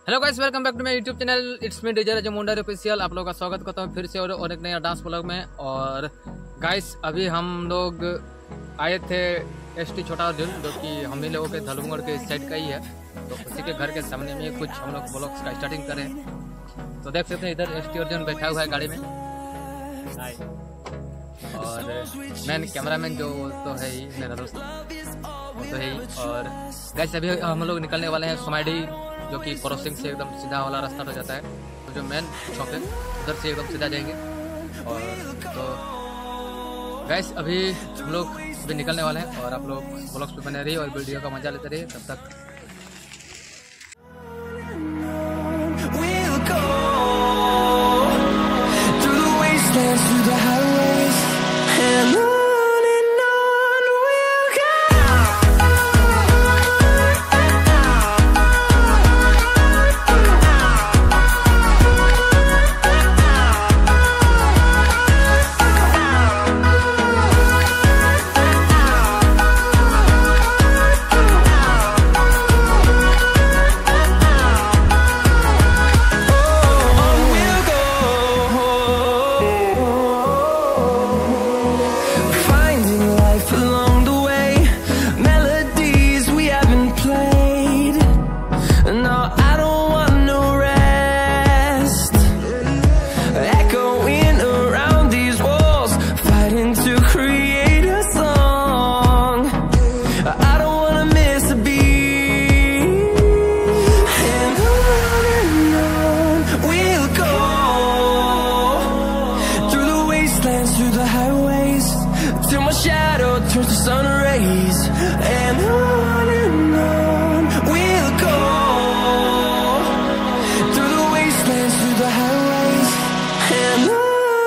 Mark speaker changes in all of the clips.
Speaker 1: Hello guys, welcome back to my YouTube channel. It's me DJ Rajmunda official. आप लोगों का स्वागत करता हूँ फिर से और एक नया डांस ब्लॉग में। और गाइस अभी हम लोग आए थे एसटी छोटा अर्जुन, जो कि हम ही लोगों के धलुमगढ़ के इस साइड का ही है। तो उसी के घर के सामने में कुछ हम लोग ब्लॉग्स का स्टार्टिंग करें। तो देख सकते हैं इधर एसटी अर्जुन बैठा हुआ है गाड़ी में। और मैन कैमरामैन जो तो है ही मेरा दोस्त, वो तो है ही। और गाइस अभी हम लोग निकलने वाले हैं सोमाइडी, जो कि क्रॉसिंग से एकदम सीधा वाला रास्ता हो जाता है। तो जो मेन चौक है उधर से एकदम सीधा जाएंगे। और तो गाइस अभी हम लोग अभी निकलने वाले हैं और आप लोग ब्लॉग्स पे बने रहिए और वीडियो का मजा लेते रहिए। तब तक
Speaker 2: turns to sun rays, and on we'll go, through the wastelands, through the highways, and on we'll go.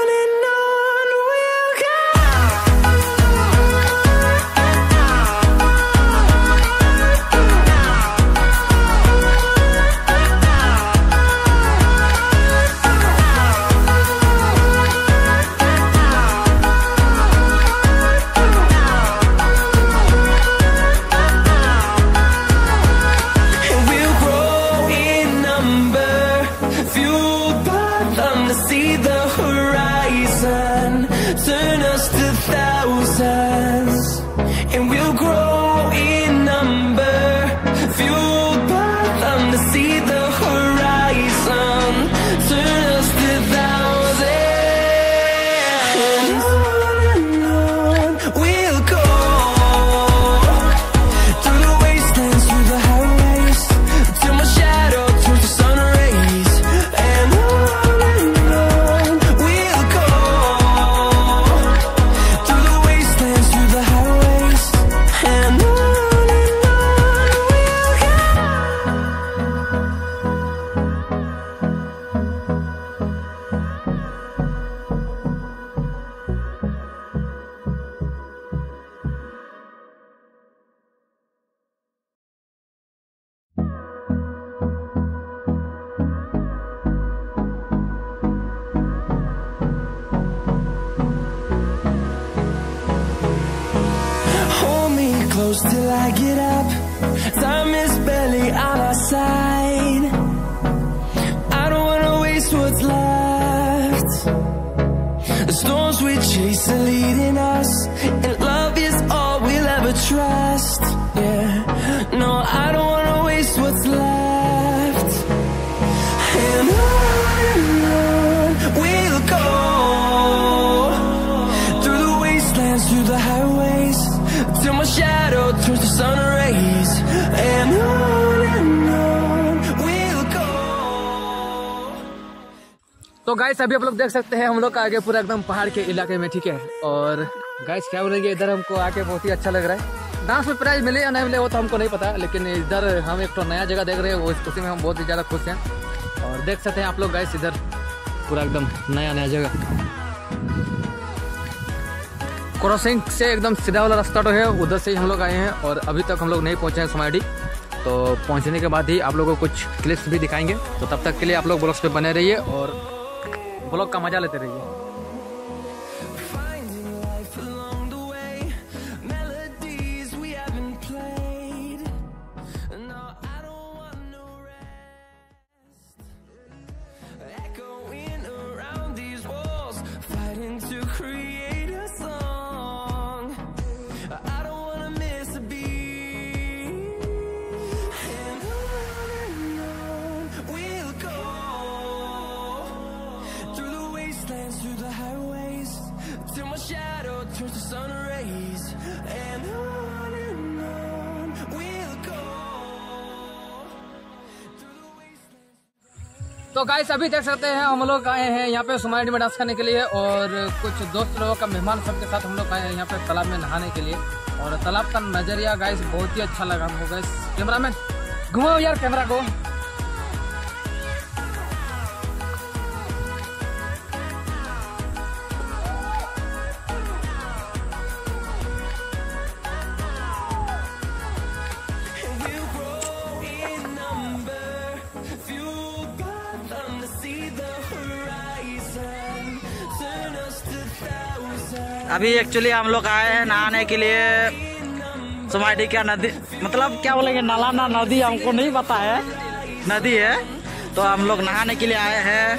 Speaker 2: See the horizon, turn us to thousands, and we'll grow in number, fueled by them to see the horizon, turn us to thousands, and on we'll go, through the wastelands, through the highways, till my shadow turns to sun rays, and on close till I get up. Time is barely on our side. I don't wanna waste what's left. The storms we chase are leading us, and love is all we'll ever trust. Yeah, no, I don't wanna waste what's left. And on we'll go, through the wastelands, through the highways, till my shadow turns to sun rays, and on we'll go.
Speaker 1: तो guys अभी आप लोग देख सकते हैं हम लोग आगे पूरा एकदम पहाड़ के इलाके में, ठीक है। और गाइस क्या बोलेंगे, इधर हमको आके बहुत ही अच्छा लग रहा है। डांस में प्राइज मिले या नहीं मिले वो तो हमको नहीं पता, लेकिन इधर हम एक तो नया जगह देख रहे हैं, उसी में हम बहुत ही ज़्यादा खुश हैं। और देख सकते हैं आप लोग गाइस इधर पूरा एकदम नया जगह, क्रॉसिंग से एकदम सीधा वाला रास्ता तो है, उधर से ही हम लोग आए हैं। और अभी तक हम लोग नहीं पहुंचे हैं सोमाइडी, तो पहुंचने के बाद ही आप लोगों को कुछ क्लिप्स भी दिखाएंगे। तो तब तक के लिए आप लोग ब्लॉग्स पे बने रहिए और ब्लॉग का मजा लेते रहिए। तो गाइस अभी देख सकते हैं हम लोग आए हैं यहाँ पे सोमाइडी में डांस करने के लिए और कुछ दोस्त लोगों का मेहमान सबके साथ हम लोग आए हैं यहाँ पे तालाब में नहाने के लिए। और तालाब का नजरिया गाइस बहुत ही अच्छा लगा हमको। गाइस कैमरामैन घुमाओ यार कैमरा को।
Speaker 3: अभी एक्चुअली हम लोग आए हैं नहाने के लिए सोमाइडी क्या नदी, मतलब क्या बोलेंगे, नाला ना नदी हमको नहीं पता है, नदी है। तो हम लोग नहाने के लिए आए हैं।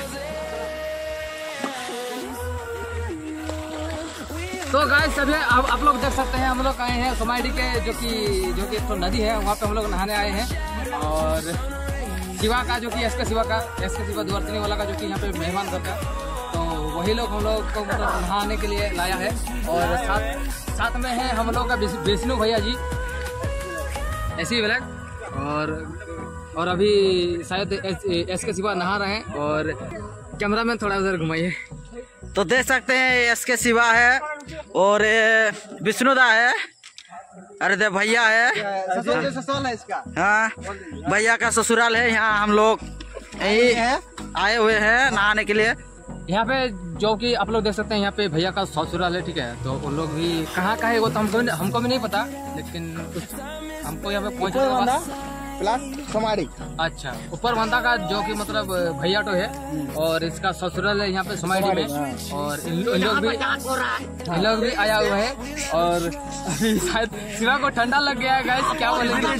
Speaker 1: तो गाइस अभी आप लोग देख सकते हैं हम लोग आए हैं सोमाइडी के जो कि तो नदी है, वहाँ पे हम लोग नहाने आए हैं। और शिवा का जो कि एस के शिवा दुवर्तनी वाला का जो कि यहाँ पे मेहमान करता है, तो वही लोग हम लोग को मतलब नहाने के लिए लाया है। और साथ में है हम लोग का विष्णु भैया जी ऐसी ब्लैक। और अभी शायद एस के शिवा नहा रहे हैं। और कैमरामैन थोड़ा उधर घुमाइए।
Speaker 3: तो देख सकते हैं एस के शिवा है और विष्णुदा है, अरे दे भैया है,
Speaker 4: ससुराल है इसका।
Speaker 3: हाँ भैया का ससुराल है। यहाँ हम लोग यही आए हुए हैं नहाने के लिए।
Speaker 1: यहाँ पे जो कि आप लोग देख सकते हैं यहाँ पे भैया का ससुराल है, ठीक है। तो उन लोग भी कहाँ का है वो तो हमको भी नहीं पता, लेकिन हमको यहाँ पे पहुँचना
Speaker 4: प्लस सोमाइडी।
Speaker 1: अच्छा, ऊपर बंदा का जो कि मतलब भैया तो है और इसका ससुराल है यहाँ पे सोमाइडी में। और इन लोग भी आया हुआ है। और अभी शायद शिवा को ठंडा लग गया है गाइस, क्या बोलेंगे।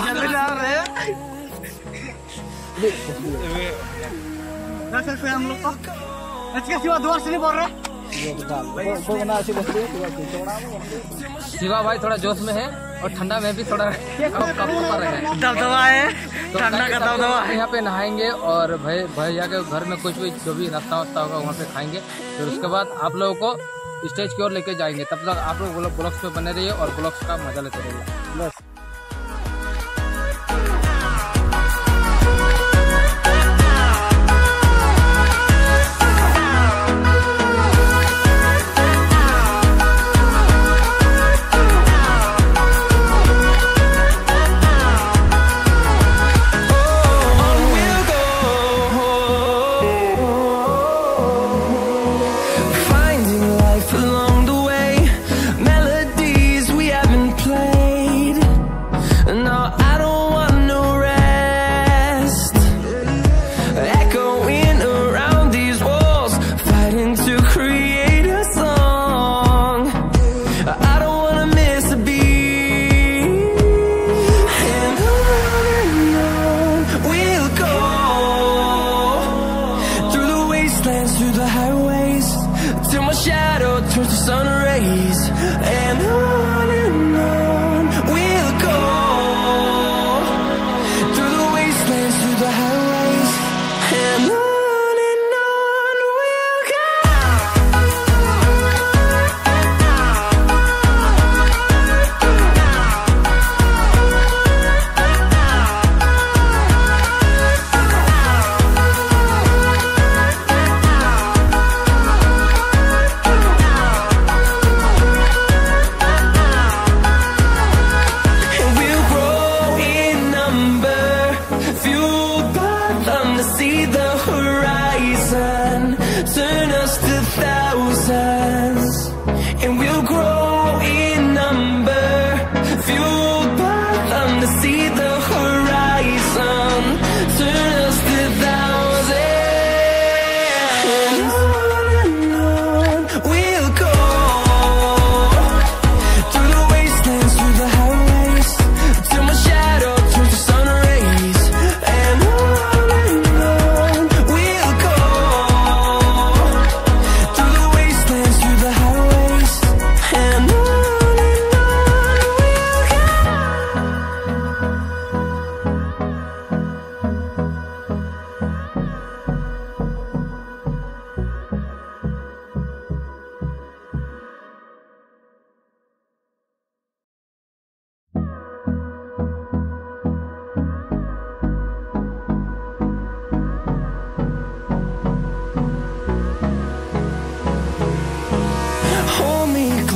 Speaker 4: हम लोग को इसके सिवा दुआ से नहीं बोल रहे।
Speaker 1: शिवा भाई थोड़ा जोश में है और ठंडा में भी थोड़ा
Speaker 3: दबदबा है, ठंडा का दबदबा है।
Speaker 1: यहाँ पे नहाएंगे और भैया के घर में कुछ भी जो भी नाश्ता वास्ता होगा वहाँ पे खाएंगे। फिर उसके बाद आप लोगों को स्टेज की ओर लेके जाएंगे। तब तक आप लोग ब्लॉग्स पे बने रहिए और ब्लॉग्स का मजा लेते रहिए बस।
Speaker 2: Through the highways till my shadow turns to sun rays, and on we'll go through the wastelands, through the highways, and on we'll go. See the horizon turn us to thousands, and we'll grow in number, fueled by them to see the horizon turn us to thousands, and on we'll go through the wastelands, through the highways, till my shadow turns to sun rays, and we'll go through the wastelands,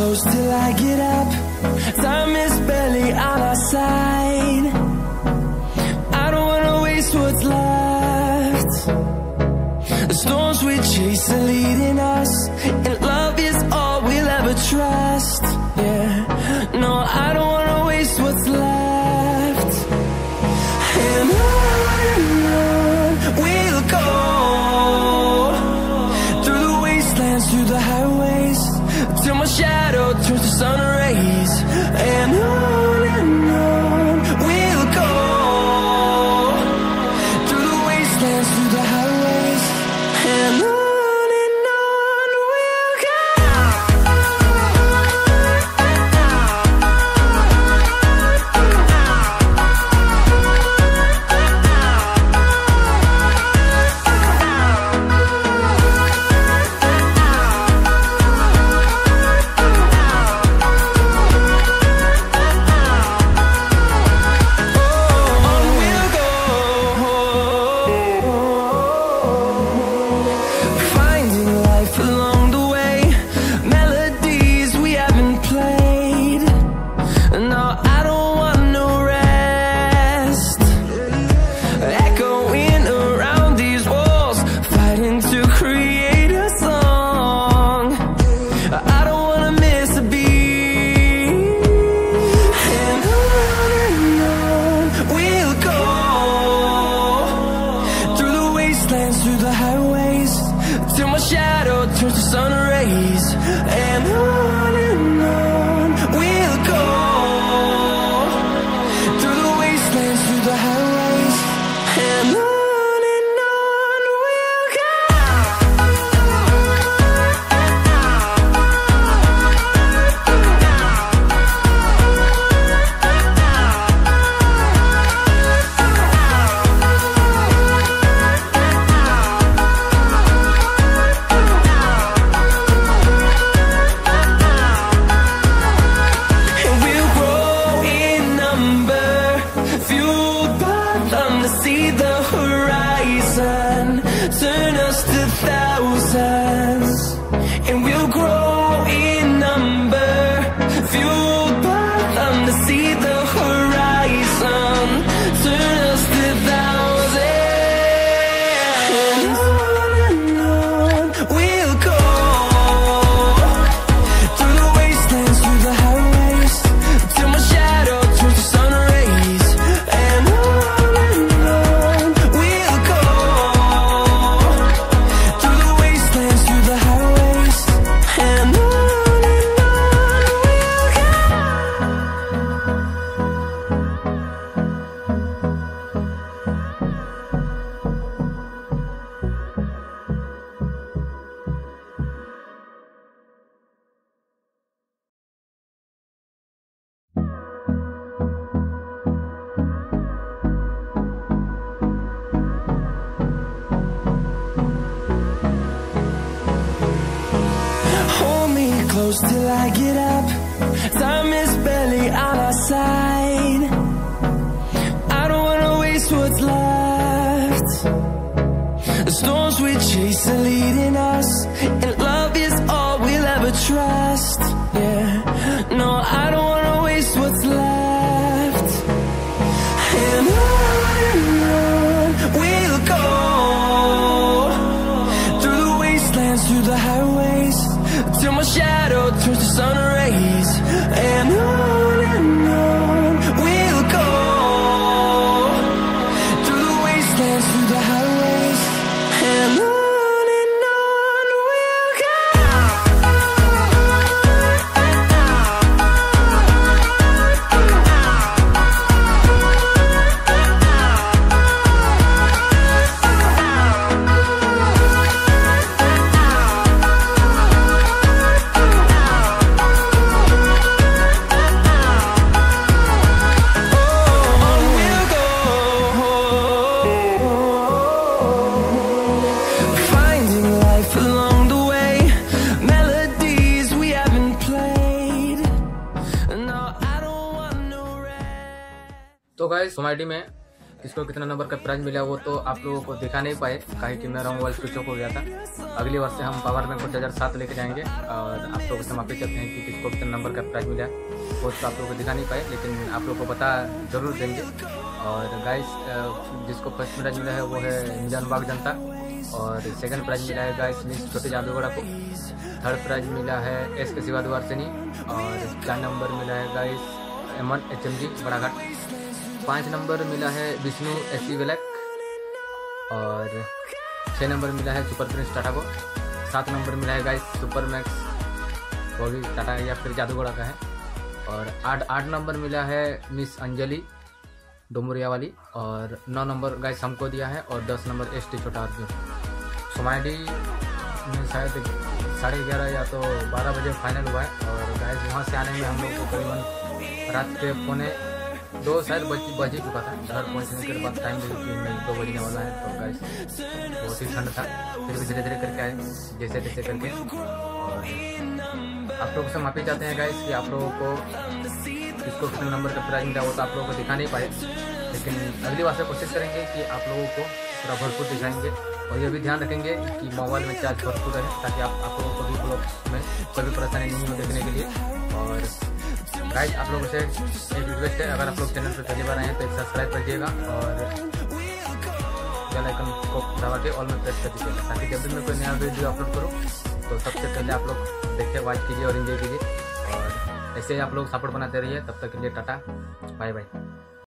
Speaker 2: close till I get up. Time is barely on our side. I don't wanna waste what's left. The storms we chase are leading us, and love is all we'll ever trust. Yeah, no, I don't wanna waste what's left. And on we'll go, through the wastelands, through the highways, till my shadow turns to sun rays. And on we'll go, through the wastelands, through the highways, and on we'll go. Through the highways, till my shadow turns to sun rays. And on we'll go, through the wastelands, through the highways, and on we'll go. See the horizon turn us to thousands, and we'll grow in number, fueled by them to see the horizon turn us to thousands. And on we'll go, through the wastelands, through the highways, till my shadow turns to sun rays. And close till I get up. Time is barely on our side. I don't wanna waste what's left. The storms we chase are leading us, and love is all we'll ever trust. Yeah, no, I don't wanna waste what's left. And on we'll go, through the wastelands, through the highways, till my shadow turns to sun rays. And on we'll go, through the wastelands, through the highways, and on we'll go.
Speaker 1: तो guys सोमाइटी में किसको कितना number का prize मिला वो तो आप लोगों को दिखा नहीं पाए, काहे कि मेरा मोबाइल स्विच ऑफ हो गया था। अगली वर्ष से हम पावर बैंक को चार्जर साथ लेके जाएंगे और आप लोगों से माफी चाहते हैं कि किसको कितना नंबर का प्राइज मिला वो तो आप लोगों को दिखा नहीं पाए, लेकिन आप लोगों को बता जरूर देंगे। और गाइस जिसको फर्स्ट प्राइज मिला है वो है मिजानुबाग जनता, और सेकंड प्राइज मिला है गाइस मिस छोटे जादूगढ़ा को, थर्ड प्राइज मिला है एस के शिवा द्वार सेनी, और 4 नंबर मिला है गाइस एमन HMG बड़ाघाट, 5 नंबर मिला है विष्णु SC ब्लैक, और 6 नंबर मिला है सुपर प्रिंस टाटा को, 7 नंबर मिला है गाइस सुपर मैक्स वो भी टाटा या फिर जादूगढ़ा का है, और 8 नंबर मिला है मिस अंजलि डोमुरिया वाली, और 9 नंबर गाइस हमको दिया है, और 10 नंबर ST छोटा अर्जुन। सोमाइडी में शायद 11:30 या तो 12 बजे फाइनल हुआ है, और गाइस वहाँ से आने में हम लोग को करीबन रात के 1:45 शायद बज ही चुका था। घर पहुँचने के बाद टाइम देखिए 2 बजने वाला है, तो गाइस बहुत ही ठंड था, फिर भी धीरे धीरे करके आए जैसे तैसे करके। और आप लोगों से माफी चाहते हैं गाइस कि आप लोगों को किसको कितने नंबर का प्राइज मिला वो तो आप लोगों को दिखा नहीं पाए, लेकिन अगली बार से कोशिश करेंगे कि आप लोगों को पूरा भरपूर दिखाएंगे, और ये भी ध्यान रखेंगे कि मोबाइल में चार्ज भरपूर रहे ताकि आप लोगों को भी ब्लॉग में कोई भी परेशानी नहीं हो देखने के लिए। और गाइस आप लोगों से एक रिक्वेस्ट है, अगर आप लोग चैनल पर पहली बार आए हैं तो एक सब्सक्राइब कर दीजिएगा और बेल आइकन को दबा के ऑल में प्रेस कर दीजिएगा, ताकि जब भी मैं कोई नया वीडियो अपलोड करूँ तो सबसे पहले आप लोग देखिए, वॉच कीजिए और एंजॉय कीजिए। और ऐसे ही आप लोग सपोर्ट बनाते रहिए। तब तक के लिए टाटा बाय बाय।